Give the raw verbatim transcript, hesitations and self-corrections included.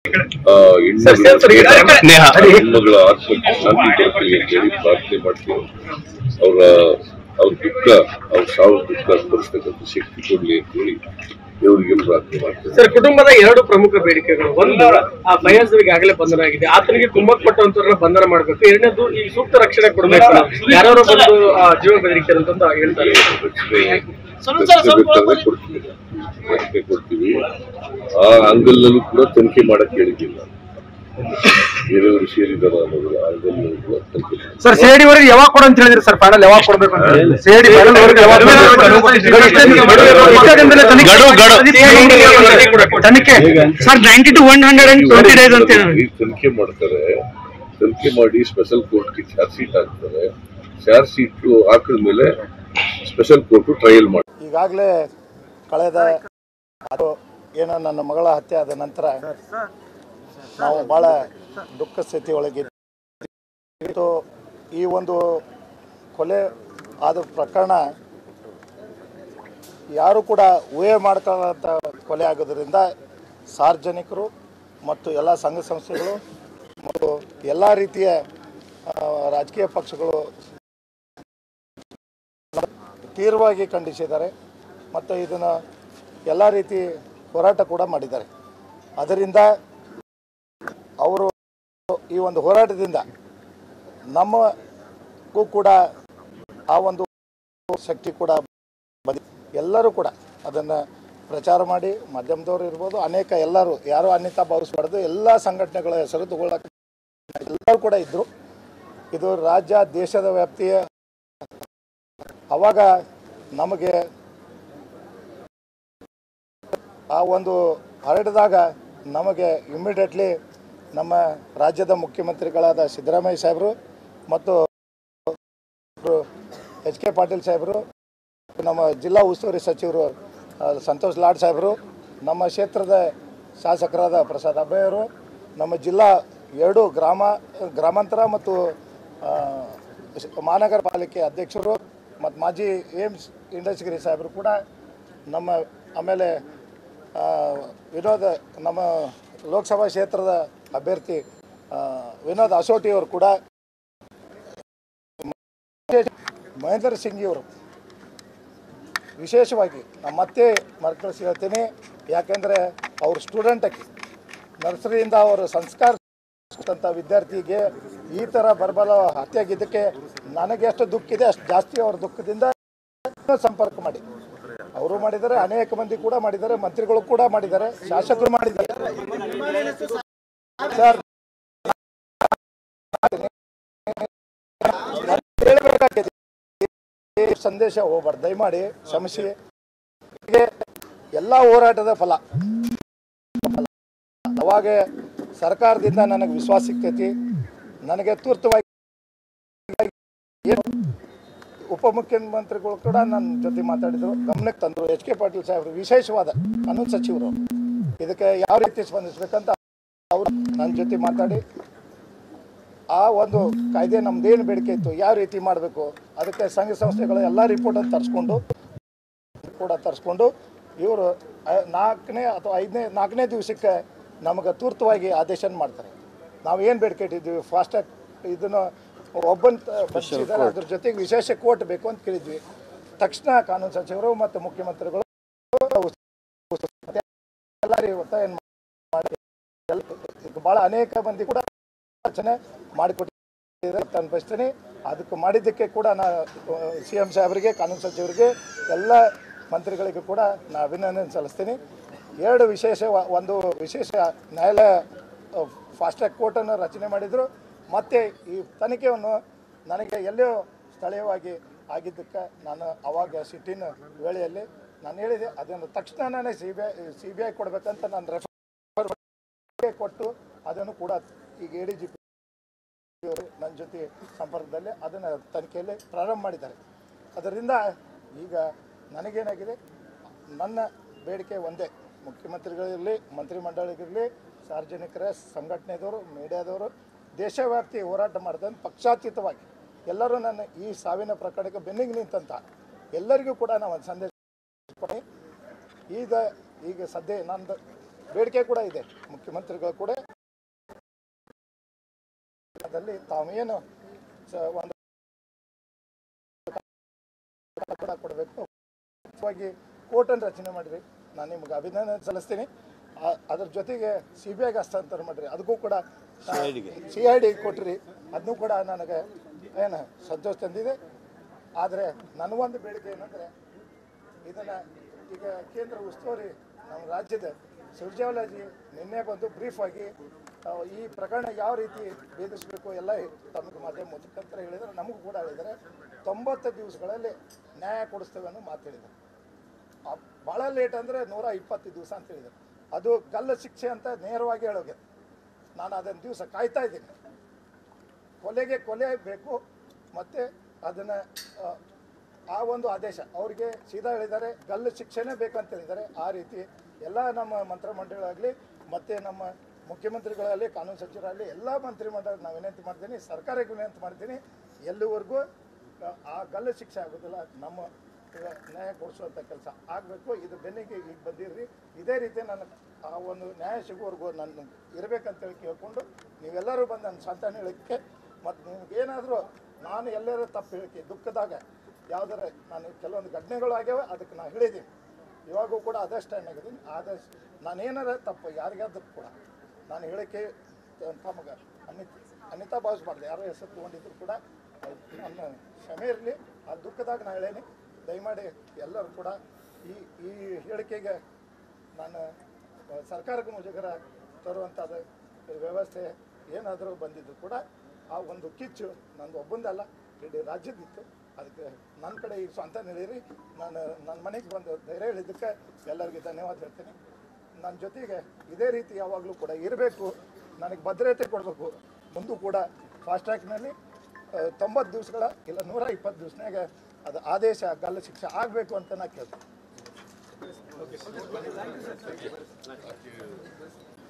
ಹೆಣ್ಮಗಳ ಆತ್ಮಕ್ಕೆ ಶಾಂತಿ ಕೊಡ್ತೀವಿ ಅಂತ ಹೇಳಿ ಪ್ರಾರ್ಥನೆ ಮಾಡ್ತೀವಿ. ಅವರ ಅವ್ರ ದುಃಖ ಅವ್ರ ಸಾವು ದುಃಖ ಅನುಭವಿಸ್ತಕ್ಕಂಥ ಶಕ್ತಿ ಕೊಡ್ಲಿ ಅಂತ ಹೇಳಿ ದೇವರಿಗೆ ಪ್ರಾರ್ಥನೆ ಮಾಡ್ತೀವಿ. ಸರ್, ಕುಟುಂಬದ ಎರಡು ಪ್ರಮುಖ ಬೇಡಿಕೆಗಳು, ಒಂದು ಆ ಫಯಾಜ್ ಈಗಾಗಲೇ ಬಂಧನ ಆಗಿದೆ, ಆತನಿಗೆ ಕುಮ್ಮಕ್ಕೊಟ್ಟಂತವ್ರನ್ನ ಬಂಧನ ಮಾಡಬೇಕು. ಎರಡನೇದು ಈ ಸೂಕ್ತ ರಕ್ಷಣೆ ಕೊಡಬೇಕು, ಯಾರು ಬಂದು ಜೀವ ಬೆದರಿಕೆ ಅಂತ ಹೇಳ್ತಾರೆ. ಕೊಡ್ತೀವಿ ರಕ್ಷಣೆ ಕೊಡ್ತೀವಿ. ಆ ಅಂಗಲ್ನಲ್ಲೂ ಕೂಡ ತನಿಖೆ ಮಾಡಕ್ ಹೇಳಿದ್ದಿಲ್ಲ, ಬೇರೆಯವರು ಸೇರಿದಾರ ಅನ್ನೋದು ಅಂಗಲ್ನಲ್ಲೂ ಕೂಡ ತನಿಖೆ. ಸರ್, ಸಿಐಡಿ ವರೆಗೆ ಯಾವಾಗ ಕೊಡ ಅಂತ ಹೇಳಿದ್ರಿ ಸರ್? ಫೈನಲ್ ಯಾವಾಗ ಕೊಡ್ಬೇಕು ಅಂತ ಸಿಐಡಿ ಫೈನಲ್ ವರೆಗೆ ಯಾವಾಗ ತನಿಖೆ sir? Ninety to one hundred and twenty days ಅಂತ ಹೇಳಿ ತನಿಖೆ ಮಾಡ್ತಾರೆ. ತನಿಖೆ ಮಾಡಿ ಸ್ಪೆಷಲ್ ಕೋರ್ಟ್ಗೆ ಚಾರ್ಜ್ ಶೀಟ್ ಹಾಕ್ತಾರೆ. ಚಾರ್ಜ್ ಶೀಟ್ ಹಾಕಿದ ಮೇಲೆ ಸ್ಪೆಷಲ್ ಕೋರ್ಟ್ ಟ್ರಯಲ್ ಮಾಡಿ. ಈಗಾಗಲೇ ಕಳೆದ ಅದು ಏನೋ ನನ್ನ ಮಗಳ ಹತ್ಯೆ ಆದ ನಂತರ ನಾವು ಭಾಳ ದುಃಖ ಸ್ಥಿತಿ ಒಳಗಿದ್ದು, ಈ ಒಂದು ಕೊಲೆ ಆದ ಪ್ರಕರಣ ಯಾರು ಕೂಡ ಊಹೆ ಮಾಡ್ಕೊಳ್ಳೋಂಥ ಕೊಲೆ ಆಗೋದ್ರಿಂದ ಸಾರ್ವಜನಿಕರು ಮತ್ತು ಎಲ್ಲ ಸಂಘ ಸಂಸ್ಥೆಗಳು ಮತ್ತು ಎಲ್ಲ ರೀತಿಯ ರಾಜಕೀಯ ಪಕ್ಷಗಳು ತೀವ್ರವಾಗಿ ಖಂಡಿಸಿದ್ದಾರೆ ಮತ್ತು ಇದನ್ನು ಎಲ್ಲ ರೀತಿ ಹೋರಾಟ ಕೂಡ ಮಾಡಿದ್ದಾರೆ. ಅದರಿಂದ ಅವರು ಈ ಒಂದು ಹೋರಾಟದಿಂದ ನಮಗೂ ಕೂಡ ಆ ಒಂದು ಶಕ್ತಿ ಕೂಡ ಬಂದ ಎಲ್ಲರೂ ಕೂಡ ಅದನ್ನು ಪ್ರಚಾರ ಮಾಡಿ, ಮಾಧ್ಯಮದವರು ಇರ್ಬೋದು, ಅನೇಕ ಎಲ್ಲರೂ ಯಾರೂ ಅನ್ಯತಾ ಭಾವಿಸಬಾರ್ದು, ಎಲ್ಲ ಸಂಘಟನೆಗಳ ಹೆಸರು ತಗೊಳ್ಳಕ್ಕೆ ಎಲ್ಲರೂ ಕೂಡ ಇದ್ದರು. ಇದು ರಾಜ್ಯ ದೇಶದ ವ್ಯಾಪ್ತಿಯ ಆವಾಗ ನಮಗೆ ಆ ಒಂದು ಹರಡಿದಾಗ ನಮಗೆ ಇಮ್ಮಿಡಿಯೇಟ್ಲಿ ನಮ್ಮ ರಾಜ್ಯದ ಮುಖ್ಯಮಂತ್ರಿಗಳಾದ ಸಿದ್ದರಾಮಯ್ಯ ಸಾಹೇಬರು ಮತ್ತು ಎಚ್ ಕೆ ಪಾಟೀಲ್ ಸಾಹೇಬರು, ನಮ್ಮ ಜಿಲ್ಲಾ ಉಸ್ತುವಾರಿ ಸಚಿವರು ಸಂತೋಷ್ ಲಾಡ್ ಸಾಹೇಬರು, ನಮ್ಮ ಕ್ಷೇತ್ರದ ಶಾಸಕರಾದ ಪ್ರಸಾದ್ ಅಬ್ಬಯ್ಯವರು, ನಮ್ಮ ಜಿಲ್ಲಾ ಎರಡು ಗ್ರಾಮ ಗ್ರಾಮಾಂತರ ಮತ್ತು ಮಹಾನಗರ ಪಾಲಿಕೆ ಅಧ್ಯಕ್ಷರು ಮತ್ತು ಮಾಜಿ ಏಮ್ಸ್ ಇಂಡಸ್ಟ್ರಿ ಸಾಹೇಬರು ಕೂಡ ನಮ್ಮ, ಆಮೇಲೆ ವಿನೋದ್ ನಮ್ಮ ಲೋಕಸಭಾ ಕ್ಷೇತ್ರದ ಅಭ್ಯರ್ಥಿ ವಿನೋದ್ ಅಸೋಟಿಯವರು ಕೂಡ, ಮಹೇಂದ್ರ ಸಿಂಗಿಯವರು ವಿಶೇಷವಾಗಿ ನಮ್ಮ ಮತ್ತೆ ಮರ್ಕಳಿಸಿ ಹೇಳ್ತೀನಿ. ಯಾಕೆಂದರೆ ಅವರು ಸ್ಟೂಡೆಂಟಾಗಿ ನರ್ಸರಿಯಿಂದ ಅವರು ಸಂಸ್ಕಾರ ವಿದ್ಯಾರ್ಥಿಗೆ ಈ ಥರ ಬರಬಲ ಹತ್ಯೆಯಾಗಿದ್ದಕ್ಕೆ ನನಗೆ ಎಷ್ಟು ದುಃಖ ಇದೆ ಅಷ್ಟು ಜಾಸ್ತಿ ಅವ್ರ ದುಃಖದಿಂದ ಸಂಪರ್ಕ ಮಾಡಿ ಅವರು ಮಾಡಿದ್ದಾರೆ, ಅನೇಕ ಮಂದಿ ಕೂಡ ಮಾಡಿದ್ದಾರೆ, ಮಂತ್ರಿಗಳು ಕೂಡ ಮಾಡಿದ್ದಾರೆ, ಶಾಸಕರು ಮಾಡಿದ್ದಾರೆ. ಸರ್, ಹೇಳಬೇಕಾಗಿದೆ ಸಂದೇಶ ಹೋಗ್ಬಾರ್ದು, ದಯಮಾಡಿ ಕ್ಷಮಿಸಿ. ಎಲ್ಲ ಹೋರಾಟದ ಫಲ ಅವಾಗ ಸರ್ಕಾರದಿಂದ ನನಗೆ ವಿಶ್ವಾಸ ಸಿಗ್ತೈತಿ. ನನಗೆ ತುರ್ತವಾಗಿ ಉಪಮುಖ್ಯಮಂತ್ರಿಗಳು ಕೂಡ ನನ್ನ ಜೊತೆ ಮಾತಾಡಿದರು, ಗಮನಕ್ಕೆ ತಂದರು. ಎಚ್ ಕೆ ಪಾಟೀಲ್ ಸಾಹೇಬರು ವಿಶೇಷವಾದ ಕಾನೂನು ಸಚಿವರು ಇದಕ್ಕೆ ಯಾವ ರೀತಿ ಸ್ಪಂದಿಸಬೇಕಂತ ಅವರು ನನ್ನ ಜೊತೆ ಮಾತಾಡಿ ಆ ಒಂದು ಕಾಯ್ದೆ ನಮ್ದೇನು ಬೇಡಿಕೆ ಇತ್ತು, ಯಾವ ರೀತಿ ಮಾಡಬೇಕು, ಅದಕ್ಕೆ ಸಂಘ ಸಂಸ್ಥೆಗಳು ಎಲ್ಲ ರಿಪೋರ್ಟನ್ನು ತರಿಸ್ಕೊಂಡು ಕೂಡ ತರಿಸ್ಕೊಂಡು ಇವರು ನಾಲ್ಕನೇ ಅಥವಾ ಐದನೇ ನಾಲ್ಕನೇ ದಿವಸಕ್ಕೆ ನಮಗೆ ತುರ್ತವಾಗಿ ಆದೇಶ ಮಾಡ್ತಾರೆ. ನಾವು ಏನು ಬೇಡಿಕೆ ಇಟ್ಟಿದ್ವಿ, ಫಾಸ್ಟ್ಯಾಗ್ ಇದನ್ನು ಒಬ್ಬನ ಬಸ್ಸಿದ್ದಾರೆ, ಅದ್ರ ಜೊತೆಗೆ ವಿಶೇಷ ಕೋರ್ಟ್ ಬೇಕು ಅಂತ ಕೇಳಿದ್ವಿ. ತಕ್ಷಣ ಕಾನೂನು ಸಚಿವರು ಮತ್ತು ಮುಖ್ಯಮಂತ್ರಿಗಳು ಒತ್ತಾಯ ಮಾಡಿ ಭಾಳ ಅನೇಕ ಮಂದಿ ಕೂಡ ರಚನೆ ಮಾಡಿಕೊಟ್ಟಿದ್ದಾರೆ ಅಂತ ಅನ್ಬಯಸ್ತೀನಿ. ಅದಕ್ಕೆ ಮಾಡಿದ್ದಕ್ಕೆ ಕೂಡ ನಾ ಸಿ ಎಂ ಸಾಹೇಬರಿಗೆ, ಕಾನೂನು ಸಚಿವರಿಗೆ, ಎಲ್ಲ ಮಂತ್ರಿಗಳಿಗೂ ಕೂಡ ನಾ ಅಭಿನಂದನೆ ಸಲ್ಲಿಸ್ತೀನಿ. ಎರಡು ವಿಶೇಷ ಒಂದು ವಿಶೇಷ ನ್ಯಾಯಾಲಯ ಫಾಸ್ಟ್ಯಾಗ್ ಕೋರ್ಟನ್ನು ರಚನೆ ಮಾಡಿದರು. ಮತ್ತು ಈ ತನಿಖೆಯನ್ನು ನನಗೆ ಎಲ್ಲೋ ಸ್ಥಳೀಯವಾಗಿ ಆಗಿದ್ದಕ್ಕೆ ನಾನು ಆವಾಗ ಸಿಟ್ಟಿನ ವೇಳೆಯಲ್ಲಿ ನಾನು ಹೇಳಿದೆ, ಅದನ್ನು ತಕ್ಷಣ ನಾನೇ C B I C B I ಕೊಡಬೇಕಂತ ನಾನು ರೆಫರ್ ಕೊಟ್ಟು ಅದನ್ನು ಕೂಡ ಈಗ ಎ ಡಿ ಜಿ ಪಿ ನನ್ನ ಜೊತೆ ಸಂಪರ್ಕದಲ್ಲಿ ಅದನ್ನು ತನಿಖೆಯಲ್ಲಿ ಪ್ರಾರಂಭ ಮಾಡಿದ್ದಾರೆ. ಅದರಿಂದ ಈಗ ನನಗೇನಾಗಿದೆ, ನನ್ನ ಬೇಡಿಕೆ ಒಂದೇ, ಮುಖ್ಯಮಂತ್ರಿಗಳಿರಲಿ, ಮಂತ್ರಿಮಂಡಳಿಗಿರಲಿ, ಸಾರ್ವಜನಿಕರ ಸಂಘಟನೆದವರು, ಮೀಡಿಯಾದವರು ದೇಶವ್ಯಾಪ್ತಿ ಹೋರಾಟ ಮಾಡಿದಂಥ ಪಕ್ಷಾತೀತವಾಗಿ ಎಲ್ಲರೂ ನನ್ನ ಈ ಸಾವಿನ ಪ್ರಕರಣಕ್ಕೆ ಬೆನ್ನಿಗೆ ನಿಂತಂಥ ಎಲ್ಲರಿಗೂ ಕೂಡ ನಾವು ಒಂದು ಸಂದೇಶ ಕೊಡಿ. ಈಗ ಈಗ ಸದ್ಯ ನಂದು ಬೇಡಿಕೆ ಕೂಡ ಇದೆ. ಮುಖ್ಯಮಂತ್ರಿಗಳು ಕೂಡ ಅದರಲ್ಲಿ ತಾವೇನು ಒಂದು ಕೂಡ ಕೊಡಬೇಕು, ಮುಖ್ಯವಾಗಿ ಕೋರ್ಟನ್ನು ರಚನೆ ಮಾಡಿರಿ. ನಾನು ನಿಮ್ಗೆ ಅಭಿನಂದನೆ ಸಲ್ಲಿಸ್ತೀನಿ. ಅದ್ರ ಜೊತೆಗೆ ಸಿ ಬಿ ಐಗೆ ಹಸ್ತಾಂತರ ಮಾಡಿರಿ, ಅದಕ್ಕೂ ಕೂಡ ಸಿ ಐ ಡಿ ಕೊಟ್ಟಿರಿ, ಅದನ್ನೂ ಕೂಡ ನನಗೆ ಏನು ಸಂತೋಷ ತಂದಿದೆ. ಆದರೆ ನನಗೊಂದು ಬೇಡಿಕೆ ಏನಂದರೆ, ಇದನ್ನು ಈಗ ಕೇಂದ್ರ ಉಸ್ತುವಾರಿ ನಮ್ಮ ರಾಜ್ಯದ ಸುರ್ಜೇವಾಲಾಜಿ ನಿನ್ನೆ ಬಂದು ಬ್ರೀಫ್ ಆಗಿ ಈ ಪ್ರಕರಣ ಯಾವ ರೀತಿ ಭೇದಿಸಬೇಕು ಎಲ್ಲ ತಮಗೆ ಮಾಧ್ಯಮ ಮುಖಾಂತರ ಹೇಳಿದರೆ, ನಮಗೂ ಕೂಡ ಹೇಳಿದರೆ ತೊಂಬತ್ತು ದಿವಸಗಳಲ್ಲಿ ನ್ಯಾಯ ಕೊಡಿಸ್ತೇವೆ ಅನ್ನೋ ಮಾತು ಹೇಳಿದ್ದಾರೆ. ಭಾಳ ಲೇಟ್ ಅಂದರೆ ನೂರ ಇಪ್ಪತ್ತು ದಿವಸ ಅಂತ ಹೇಳಿದ್ದಾರೆ. ಅದು ಗಲ್ಲು ಶಿಕ್ಷೆ ಅಂತ ನೇರವಾಗಿ ಹೇಳೋಗೆ ನಾನು ಅದನ್ನು ದಿವಸ ಕಾಯ್ತಾ ಇದ್ದೀನಿ. ಕೊಲೆಗೆ ಕೊಲೆ ಬೇಕು, ಮತ್ತು ಅದನ್ನು ಆ ಒಂದು ಆದೇಶ ಅವರಿಗೆ ಸೀದಾ ಹೇಳಿದ್ದಾರೆ, ಗಲ್ಲು ಶಿಕ್ಷೆನೇ ಬೇಕಂತ ಹೇಳಿದ್ದಾರೆ. ಆ ರೀತಿ ಎಲ್ಲ ನಮ್ಮ ಮಂತ್ರಿಮಂಡಲಗಳಾಗಲಿ ಮತ್ತು ನಮ್ಮ ಮುಖ್ಯಮಂತ್ರಿಗಳಲ್ಲಿ, ಕಾನೂನು ಸಚಿವರಾಗಲಿ, ಎಲ್ಲ ಮಂತ್ರಿಮಂಡಲ ನಾವು ವಿನಂತಿ ಮಾಡ್ತೀನಿ, ಸರ್ಕಾರಕ್ಕೆ ವಿನಂತಿ ಮಾಡ್ತೀನಿ, ಎಲ್ಲಿವರೆಗೂ ಆ ಗಲ್ಲು ಶಿಕ್ಷೆ ಆಗೋದಿಲ್ಲ ನಮ್ಮ ನ್ಯಾಯ ಕೊಡಿಸುವಂಥ ಕೆಲಸ ಆಗಬೇಕು. ಇದು ಬೆನ್ನಿಗೆ ಈಗ ಬಂದಿರ್ರಿ, ಇದೇ ರೀತಿ ನಾನು ಆ ಒಂದು ನ್ಯಾಯ ಸಿಗುವವರೆಗೂ ನಾನು ಇರಬೇಕಂತೇಳಿ ಕೇಳ್ಕೊಂಡು ನೀವೆಲ್ಲರೂ ಬಂದು ನನ್ನ ಸಂತಾನ ಹೇಳಿಕೆ, ಮತ್ತು ನಿಮಗೇನಾದರೂ ನಾನು ಎಲ್ಲರೂ ತಪ್ಪು ಹೇಳಿಕೆ ದುಃಖದಾಗ ಯಾವುದರ ನಾನು ಕೆಲವೊಂದು ಘಟನೆಗಳು ಆಗ್ಯಾವ, ಅದಕ್ಕೆ ನಾನು ಹೇಳಿದ್ದೀನಿ. ಇವಾಗೂ ಕೂಡ ಅದಷ್ಟು ಏನಾಗಿದ್ದೀನಿ, ಆದಷ್ಟು ನಾನೇನಾರ ತಪ್ಪು ಯಾರಿಗಾದ್ರೂ ಕೂಡ ನಾನು ಹೇಳಿಕೆ ತಮಗೆ ಅನಿತ ಅನಿತಾ ಭಾವಿಸ್ಬಾರ್ದು, ಯಾರೋ ಹೆಸರು ತೊಗೊಂಡಿದ್ರು ಕೂಡ ನನ್ನ ಕ್ಷಮೆ ಇರಲಿ. ಆ ದುಃಖದಾಗ ನಾನು ಹೇಳೇನಿ. ದಯಮಾಡಿ ಎಲ್ಲರೂ ಕೂಡ ಈ ಈ ಹೇಳಿಕೆಗೆ ನಾನು ಸರ್ಕಾರಕ್ಕೆ ಮುಜುಗರ ತರುವಂಥದ್ದು ವ್ಯವಸ್ಥೆ ಏನಾದರೂ ಬಂದಿದ್ದು ಕೂಡ ಆ ಒಂದು ಕಿಚ್ಚು ನಂದು ಒಬ್ಬಂದಲ್ಲ, ಇಡೀ ರಾಜ್ಯದಿತ್ತು. ಅದಕ್ಕೆ ನನ್ನ ಕಡೆ ಈಗ ಸ್ವಂತ ಹೇಳಿರಿ, ನಾನು ನನ್ನ ಮನೆಗೆ ಬಂದು ಧೈರ್ಯ ಹೇಳಿದ್ದಕ್ಕೆ ಎಲ್ಲರಿಗೂ ಧನ್ಯವಾದ ಹೇಳ್ತೀನಿ. ನನ್ನ ಜೊತೆಗೆ ಇದೇ ರೀತಿ ಯಾವಾಗಲೂ ಕೂಡ ಇರಬೇಕು, ನನಗೆ ಭದ್ರತೆ ಕೊಡಬೇಕು. ಮುಂದೂ ಕೂಡ ಫಾಸ್ಟ್ ಟ್ರ್ಯಾಕ್ನಲ್ಲಿ ತೊಂಬತ್ತು ದಿವಸಗಳ ಇಲ್ಲ ನೂರ ಇಪ್ಪತ್ತು ದಿವಸನಾಗ ಅದು ಆದೇಶ ಗಲ್ಲು ಶಿಕ್ಷೆ ಆಗಬೇಕು ಅಂತ ನಾ ಕೇಳ್ತೀನಿ.